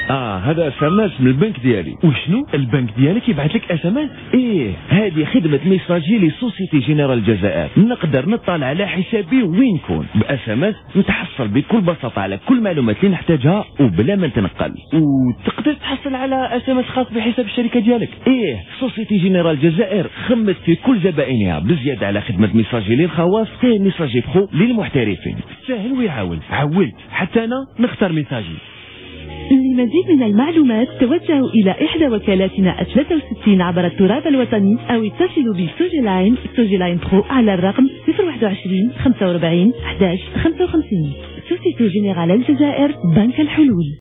هذا اس ام اس من البنك ديالي. وشنو البنك ديالك يبعث لك اس ام اس؟ ايه هذه خدمه ميساجي لسوسيتي جينيرال الجزائر. نقدر نطلع على حسابي وين نكون باس ام اس، نتحصل بكل بساطه على كل معلومات اللي نحتاجها وبلا ما نتنقل. وتقدر تحصل على اس ام اس خاص بحساب الشركه ديالك. ايه سوسيتي جينيرال الجزائر خمت في كل زبائنها بالزياده على خدمه ميساجي للخواص حتى ميساجي برو للمحترفين. سهل ويعاون. عولت حتى انا نختار ميساجي. لمزيد من المعلومات توجهوا إلى إحدى وكالاتنا 63 عبر التراب الوطني أو اتصلوا بسوجي لاين برو على الرقم 021 45 11 55. سوسيتي جينيرال الجزائر، بنك الحلول.